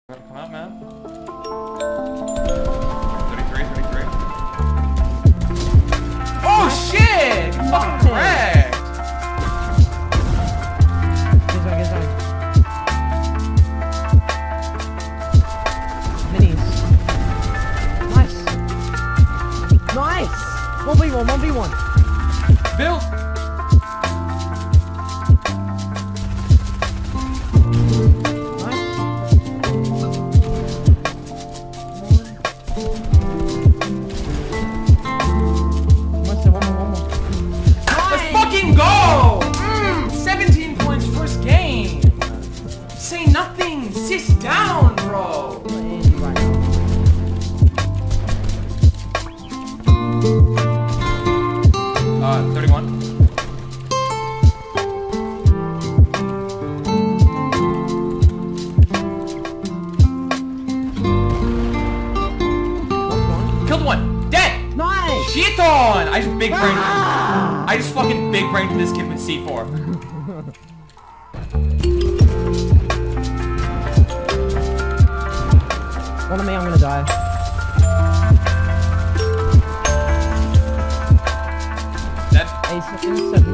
Come out, man. 33, 33. Oh shit! You fucking wrecked! Get zone. Minis. Nice. Nice! 1v1, 1v1. Bill! Go! 17 points first game. Say nothing. Sit down, bro. 31. Killed one. Dead. Nice. Shit on. I just big brain. I just fucking big brained this kid with C4. One of me, I'm gonna die. Dead. Ace in 7.